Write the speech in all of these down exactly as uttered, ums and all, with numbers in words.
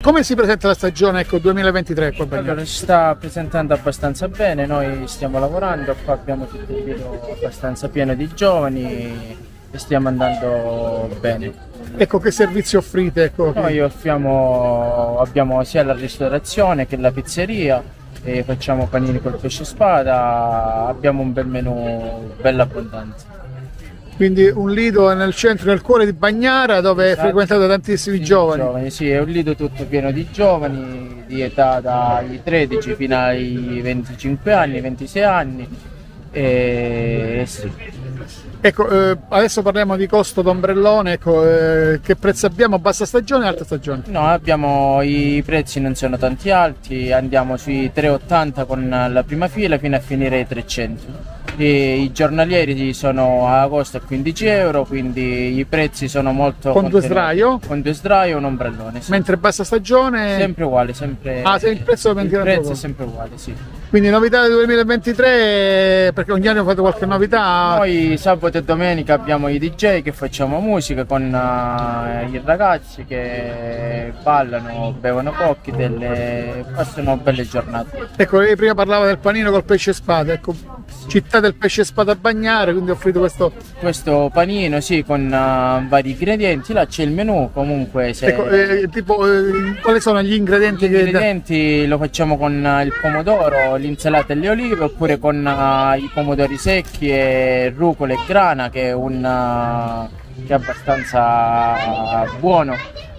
Come si presenta la stagione, ecco, duemilaventitré qua a Bagnara? Allora, si sta presentando abbastanza bene, noi stiamo lavorando, qua abbiamo tutto il video abbastanza pieno di giovani e stiamo andando bene. Ecco, che servizi offrite? Ecco, che... Noi offriamo, abbiamo sia la ristorazione che la pizzeria, e facciamo panini col pesce spada, abbiamo un bel menù bello abbondante. Quindi un lido nel centro, nel cuore di Bagnara, dove Esatto. è frequentato da tantissimi Sì, giovani. giovani. Sì, è un lido tutto pieno di giovani, di età dai tredici fino ai venticinque anni, ventisei anni. E sì. Ecco, eh, adesso parliamo di costo d'ombrellone, ecco, eh, che prezzo abbiamo? Bassa stagione o alta stagione? No, abbiamo, i prezzi non sono tanti alti, andiamo sui tre e ottanta con la prima fila fino a finire ai trecento. E i giornalieri sono a agosto a quindici euro, quindi i prezzi sono molto Con due contenuti. sdraio? Con due sdraio e un ombrellone, sì. Mentre bassa stagione? Sempre uguale, sempre. Ah, se il prezzo è il prezzo poco. è sempre uguale, sì. Quindi novità del duemilaventitré, perché ogni anno fate qualche novità? Noi sabato e domenica abbiamo i D J che facciamo musica con uh, i ragazzi che ballano, bevono cocktail e passano belle giornate. Ecco, lei prima parlava del panino col pesce spada, ecco, città del pesce spada a Bagnara, quindi ho offrito questo... Questo panino, sì, con uh, vari ingredienti, là c'è il menù, comunque se... Ecco, eh, tipo, eh, quali sono gli ingredienti Gli che... ingredienti lo facciamo con uh, il pomodoro, l'insalata e le olive, oppure con uh, i pomodori secchi e rucola e grana, che è, un, uh, che è abbastanza buono,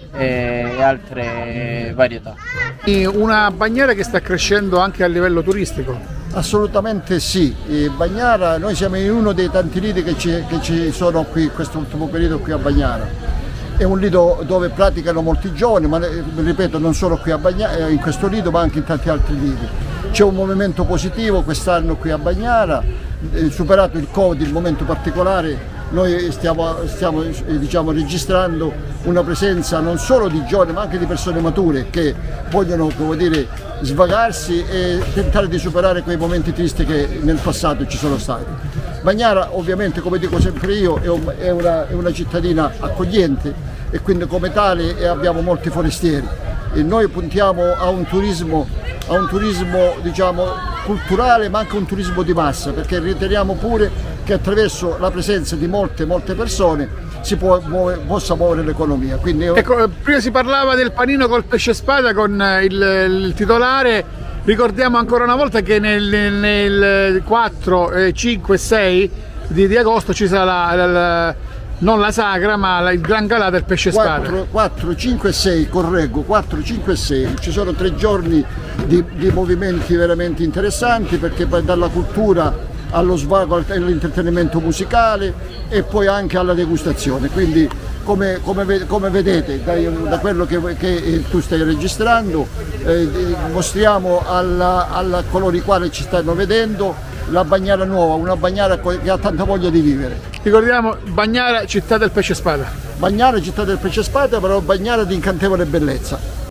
e altre varietà. Una Bagnara che sta crescendo anche a livello turistico. Assolutamente sì, e Bagnara, noi siamo in uno dei tanti lidi che ci, che ci sono qui in questo ultimo periodo qui a Bagnara. È un lido dove praticano molti giovani, ma ripeto non solo qui a Bagnara, in questo lido ma anche in tanti altri lidi. C'è un movimento positivo quest'anno qui a Bagnara, eh, superato il Covid, il momento particolare, noi stiamo, stiamo eh, diciamo, registrando una presenza non solo di giovani ma anche di persone mature che vogliono, come dire, svagarsi e tentare di superare quei momenti tristi che nel passato ci sono stati. Bagnara ovviamente, come dico sempre io, è, un, è, una, è una cittadina accogliente e quindi come tale abbiamo molti forestieri e noi puntiamo a un turismo, a un turismo diciamo, culturale ma anche un turismo di massa, perché riteniamo pure che attraverso la presenza di molte molte persone si può muove, possa muovere l'economia. Quindi... Ecco, prima si parlava del panino col pesce spada con il, il titolare, ricordiamo ancora una volta che nel, nel quattro, cinque e sei di, di agosto ci sarà la, la, non la sagra ma la, il gran galà del pesce spada. quattro, cinque e sei, correggo, quattro, cinque e sei, ci sono tre giorni di, di movimenti veramente interessanti, perché poi dalla cultura allo svago, all'intrattenimento musicale e poi anche alla degustazione. Quindi come, come, come vedete da, da quello che, che tu stai registrando, eh, mostriamo alla, alla coloro i quali ci stanno vedendo la Bagnara nuova, una Bagnara che ha tanta voglia di vivere. Ricordiamo Bagnara, città del pesce spada. Bagnara, città del pesce spada, però Bagnara di incantevole bellezza.